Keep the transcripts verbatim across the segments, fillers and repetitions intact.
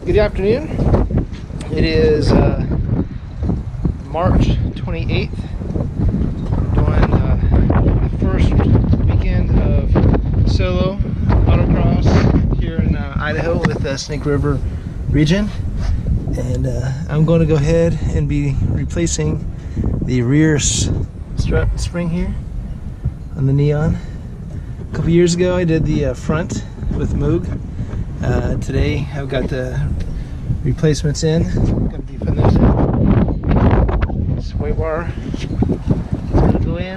Good afternoon. It is uh, March twenty-eighth. Doing uh, the first weekend of solo autocross here in uh, Idaho with the Snake River region. And uh, I'm going to go ahead and be replacing the rear strut spring here on the Neon. A couple years ago I did the uh, front with MOOG. Uh, today I've got the replacements in. I'm going to be putting those in. Sway bar is going to go in.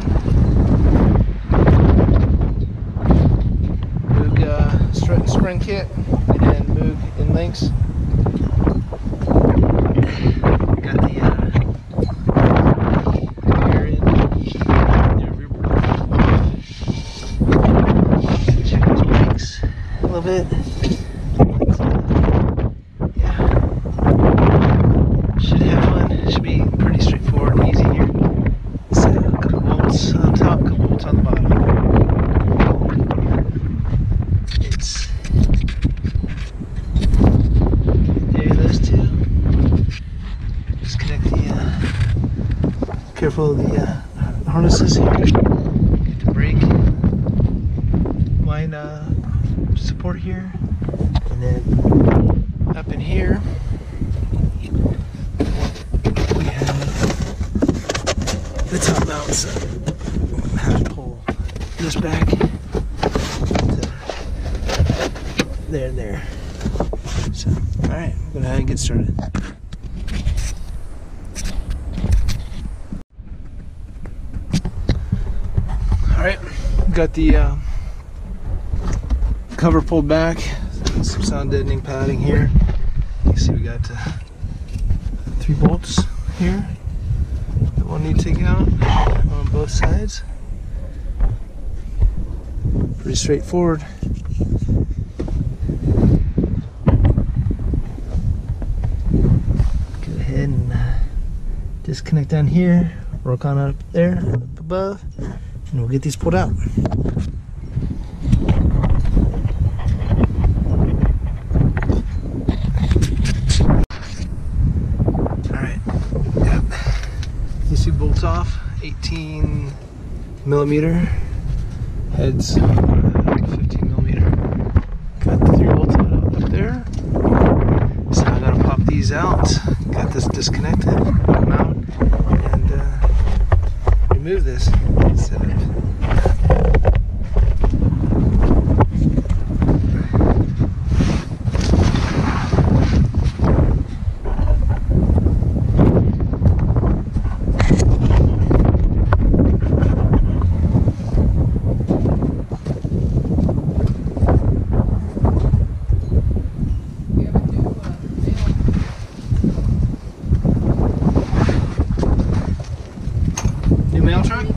MOOG uh, strut and spring kit and MOOG in links. Got the uh, rear end, the rear off. Check those brakes a little bit. Careful of the uh, harnesses here. Get the brake line uh, support here, and then up in here we have the top mount. So I have to pull this back to there and there. So, all right, I'm gonna go ahead and get started. Alright, got the uh, cover pulled back, some sound deadening padding here. You can see we got uh, three bolts here that we'll need to take out on both sides. Pretty straightforward. Go ahead and uh, disconnect down here, work on up there, up above. And we'll get these pulled out. Alright, yep. You see bolts off, eighteen millimeter, heads fifteen millimeter. Got the three bolts up there. So I'm gonna pop these out. Got this disconnected, put them out, and uh, remove this. Set it. New mail truck?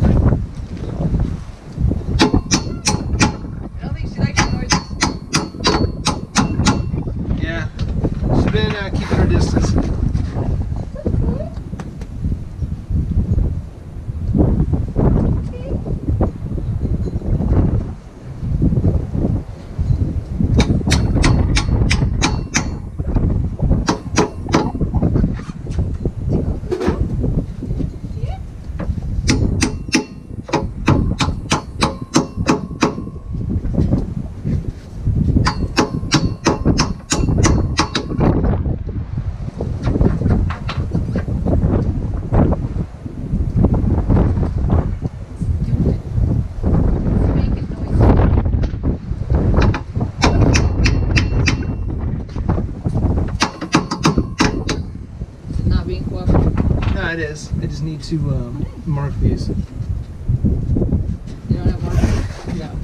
No, it is. I just need to um, mark these. You don't have markers? No.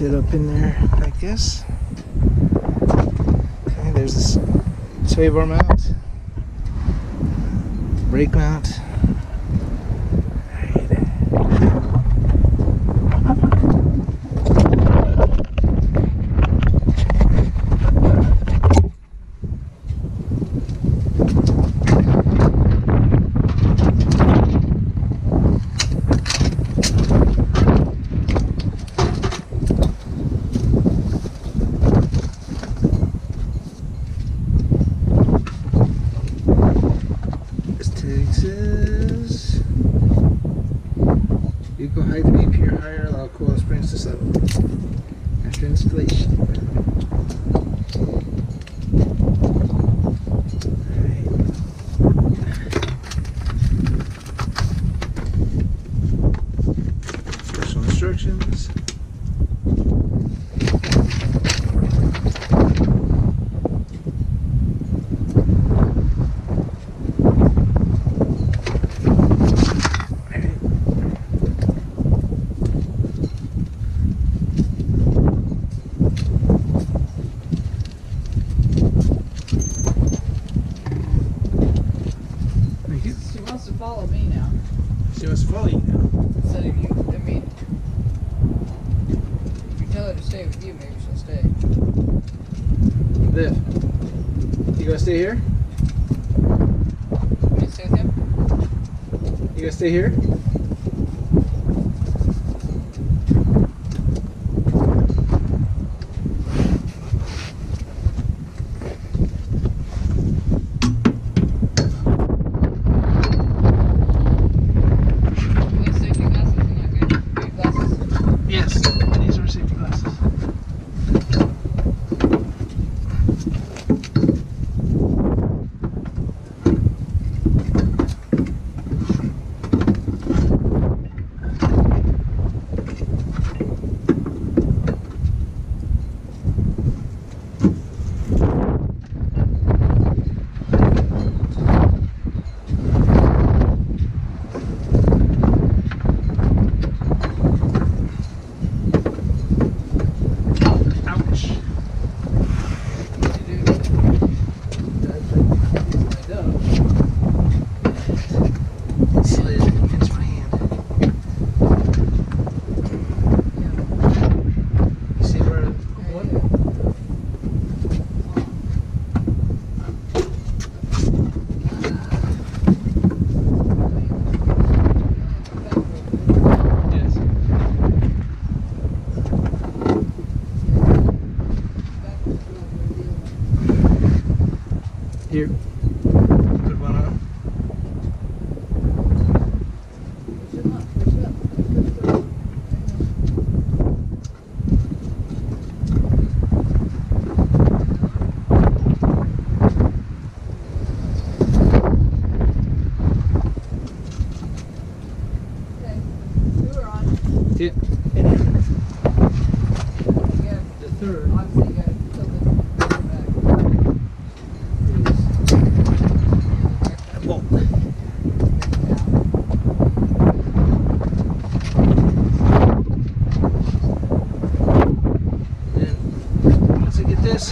fit up in there like this. Okay, there's this sway bar mount, brake mount. Texas. Vehicle height to be pure higher, allow coil springs to settle. After installation. Alright. Special instructions. Follow me now. She wants to follow you now. Instead of you, I mean, if you tell her to stay with you, maybe she'll stay. Liv, you gonna stay here? You gonna stay with him? You gonna stay here? Here. Put one on. Okay. Two are on. Yeah. The third. Obviously, you gotta tilt it back. Whoa. Then once I get this,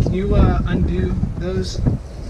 Can you uh, undo those?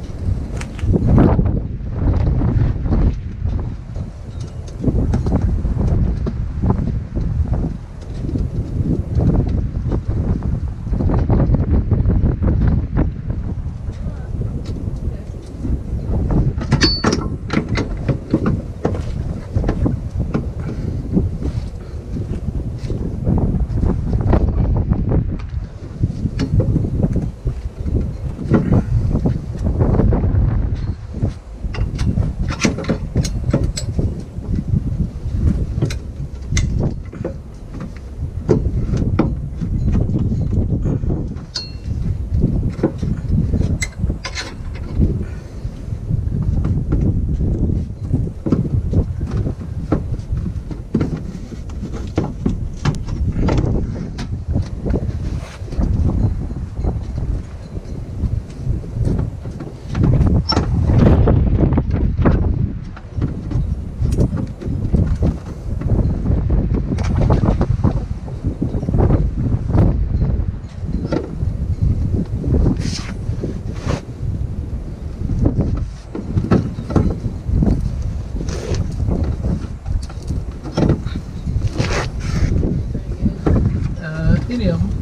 Any of them.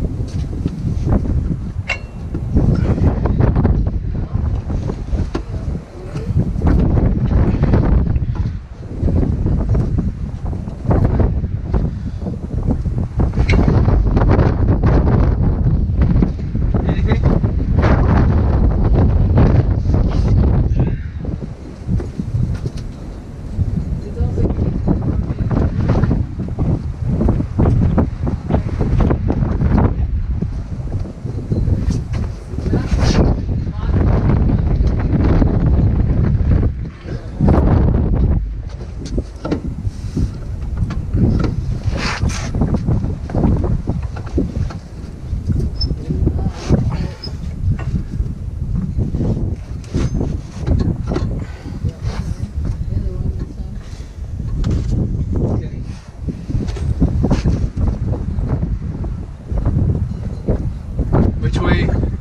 Which way?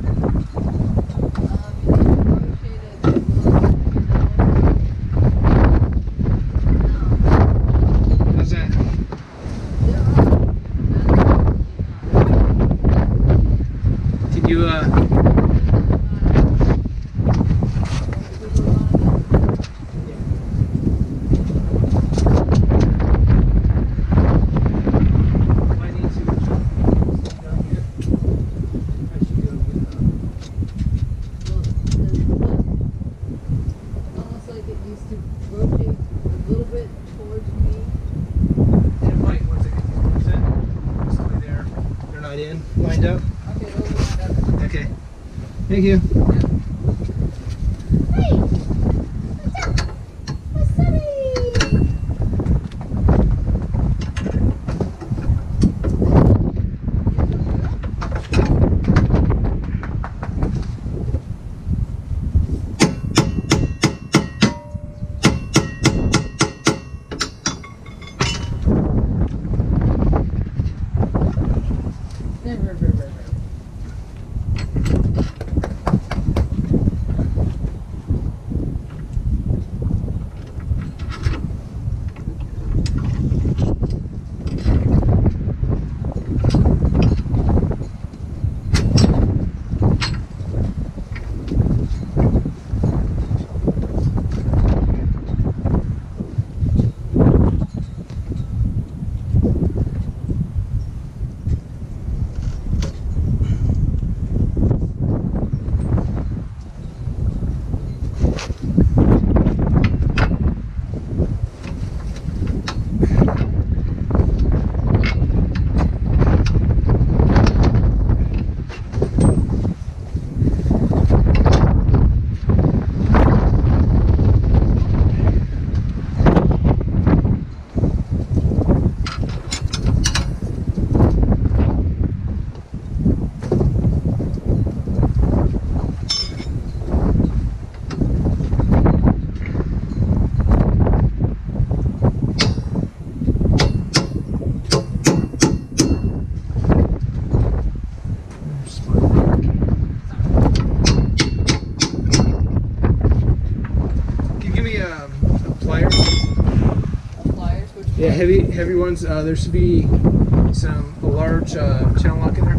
How's that? Did you uh in, lined up? Okay, those are lined up. Okay. Thank you. Hey! What's up? What's up? Never, never, never. heavy heavy ones. Uh, there should be some a large uh, channel lock in there.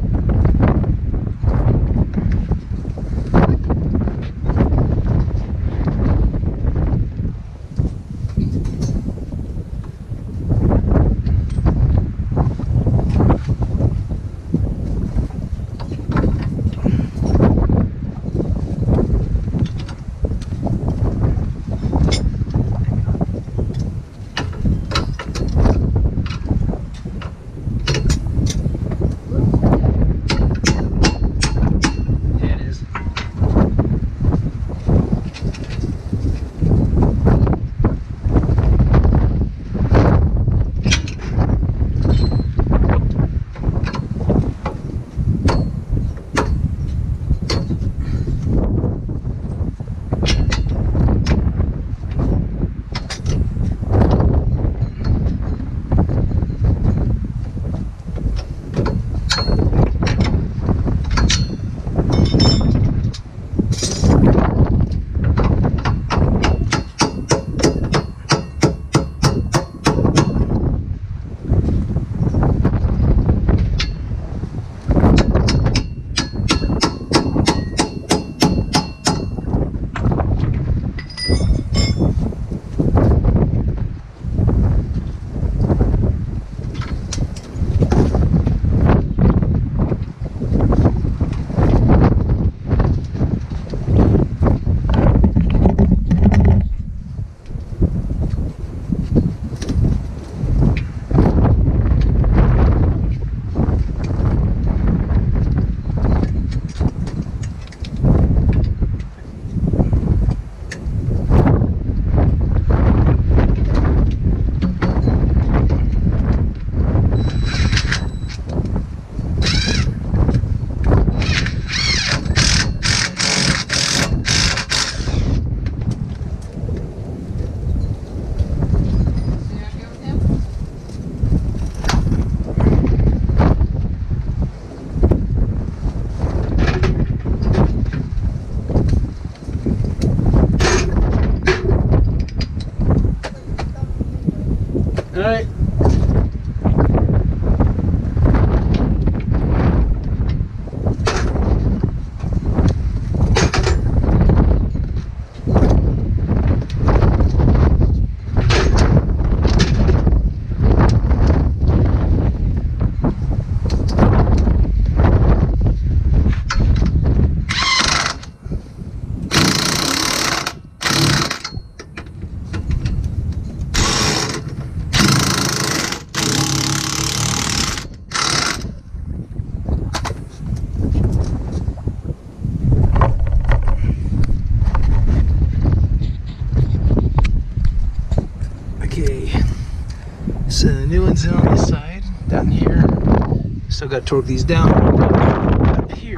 All right. So the new one's in on this side, down here. Still got to torque these down. Up here.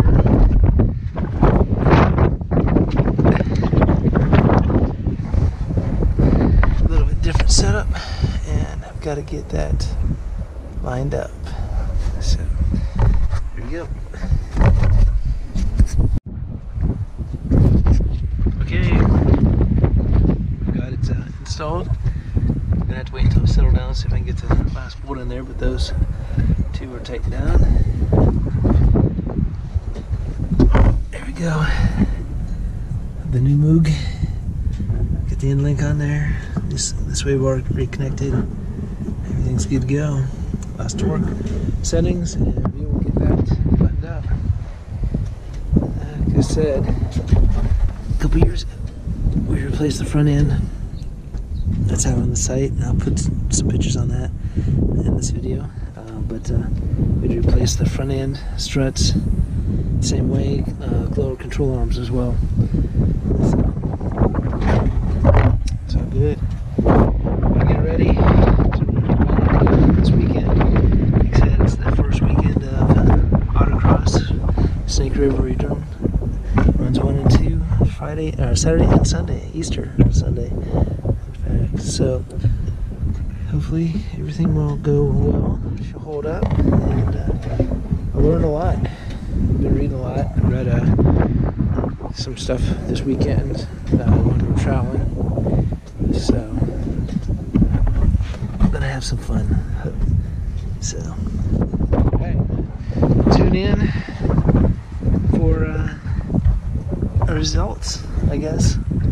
A little bit different setup, and I've got to get that lined up. So here we go. Okay, we've got it uh, installed. I'm gonna have to wait until it settles down and see if I can get the last bolt in there, but those two are taken down. There we go. The new Moog. Get the end link on there. This this way we're reconnected. Everything's good to go. Last torque settings, and we will get that buttoned up. Like I said, a couple years ago, we replaced the front end. That's out on the site, and I'll put some pictures on that in this video. Uh, but uh, we replaced the front end struts, same way, uh, lower control arms as well. So, it's all good. We're getting ready to this weekend. Like I said, it's the first weekend of uh, autocross, Snake River Regional. Runs one and two, Friday, or Saturday and Sunday, Easter Sunday. So hopefully everything will go well. She'll hold up, and uh, I learned a lot. I've been reading a lot. I read uh, some stuff this weekend uh, when we were traveling. So I'm gonna have some fun. So, alright, tune in for uh, results, I guess.